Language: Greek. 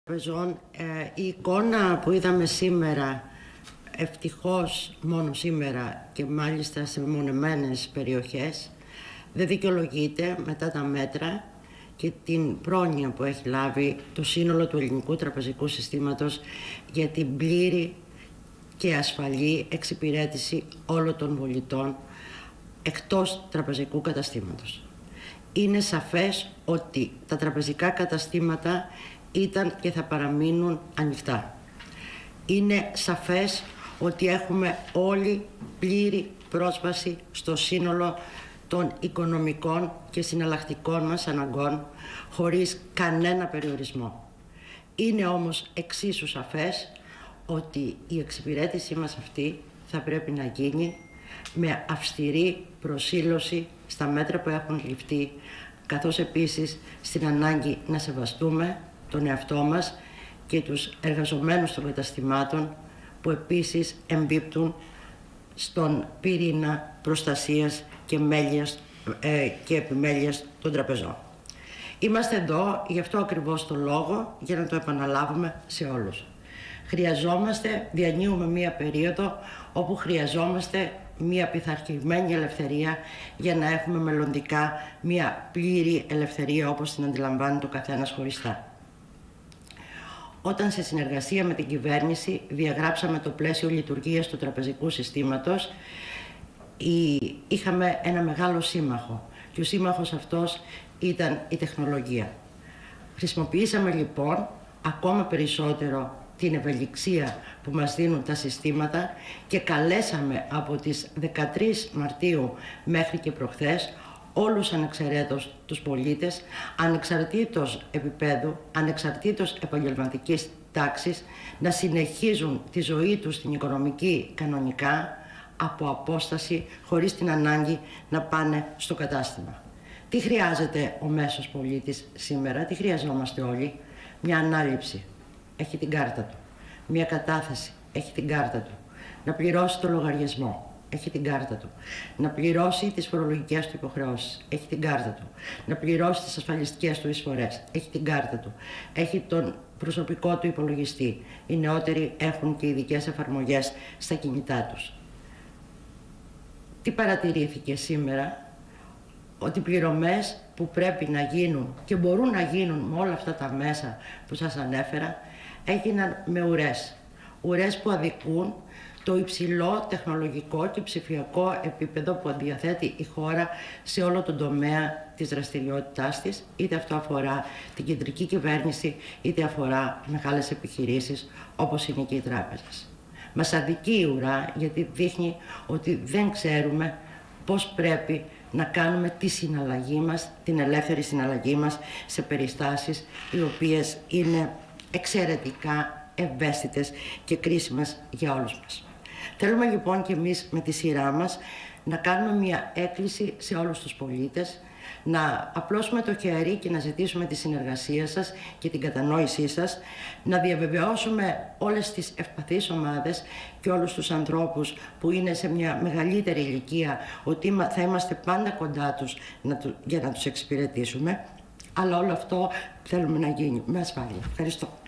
Τραπεζών, η εικόνα που είδαμε σήμερα, ευτυχώς μόνο σήμερα και μάλιστα σε μεμονωμένες περιοχές, δεν δικαιολογείται μετά τα μέτρα και την πρόνοια που έχει λάβει το σύνολο του ελληνικού τραπεζικού συστήματος για την πλήρη και ασφαλή εξυπηρέτηση όλων των πολιτών εκτός τραπεζικού καταστήματος. Είναι σαφές ότι τα τραπεζικά καταστήματα ήταν και θα παραμείνουν ανοιχτά. Είναι σαφές ότι έχουμε όλη πλήρη πρόσβαση στο σύνολο των οικονομικών και συναλλακτικών μας αναγκών χωρίς κανένα περιορισμό. Είναι όμως εξίσου σαφές ότι η εξυπηρέτησή μας αυτή θα πρέπει να γίνει με αυστηρή προσήλωση στα μέτρα που έχουν ληφθεί, καθώς επίσης στην ανάγκη να σεβαστούμε τον εαυτό μας και τους εργαζομένους των καταστημάτων που επίσης εμπίπτουν στον πυρήνα προστασίας και επιμέλειας των τραπεζών. Είμαστε εδώ γι' αυτό ακριβώς το λόγο, για να το επαναλάβουμε σε όλους. Διανύουμε μία περίοδο όπου χρειαζόμαστε μία πειθαρχημένη ελευθερία για να έχουμε μελλοντικά μία πλήρη ελευθερία όπως την αντιλαμβάνεται ο καθένας χωριστά. Όταν σε συνεργασία με την κυβέρνηση διαγράψαμε το πλαίσιο λειτουργίας του τραπεζικού συστήματος, είχαμε ένα μεγάλο σύμμαχο και ο σύμμαχος αυτός ήταν η τεχνολογία. Χρησιμοποιήσαμε λοιπόν ακόμα περισσότερο την ευελιξία που μας δίνουν τα συστήματα και καλέσαμε από τις 13 Μαρτίου μέχρι και προχθές όλους ανεξαιρέτως τους πολίτες, ανεξαρτήτως επίπεδου, ανεξαρτήτως επαγγελματικής τάξης, να συνεχίζουν τη ζωή τους στην οικονομική κανονικά, από απόσταση, χωρίς την ανάγκη να πάνε στο κατάστημα. Τι χρειάζεται ο μέσος πολίτης σήμερα, τι χρειαζόμαστε όλοι? Μια ανάληψη, έχει την κάρτα του. Μια κατάθεση, έχει την κάρτα του. Να πληρώσει το λογαριασμό, έχει την κάρτα του. Να πληρώσει τις φορολογικές του υποχρεώσεις, έχει την κάρτα του. Να πληρώσει τις ασφαλιστικές του εισφορές, έχει την κάρτα του. Έχει τον προσωπικό του υπολογιστή. Οι νεότεροι έχουν και ειδικές εφαρμογές στα κινητά τους. Τι παρατηρήθηκε σήμερα? Ότι πληρωμές που πρέπει να γίνουν και μπορούν να γίνουν με όλα αυτά τα μέσα που σας ανέφερα, έγιναν με ουρές. Ουρές που αδικούν το υψηλό τεχνολογικό και ψηφιακό επίπεδο που διαθέτει η χώρα σε όλο τον τομέα της δραστηριότητάς της, είτε αυτό αφορά την κεντρική κυβέρνηση, είτε αφορά μεγάλες επιχειρήσεις όπως είναι και οι τράπεζες. Μας αδικεί η ουρά γιατί δείχνει ότι δεν ξέρουμε πώς πρέπει να κάνουμε τη συναλλαγή μας, την ελεύθερη συναλλαγή μας σε περιστάσεις οι οποίες είναι εξαιρετικά ευαίσθητες και κρίσιμες για όλους μας. Θέλουμε λοιπόν και εμείς με τη σειρά μας να κάνουμε μια έκκληση σε όλους τους πολίτες, να απλώσουμε το χέρι και να ζητήσουμε τη συνεργασία σας και την κατανόησή σας, να διαβεβαιώσουμε όλες τις ευπαθείς ομάδες και όλους τους ανθρώπους που είναι σε μια μεγαλύτερη ηλικία ότι θα είμαστε πάντα κοντά τους για να τους εξυπηρετήσουμε, αλλά όλο αυτό θέλουμε να γίνει με ασφάλεια. Ευχαριστώ.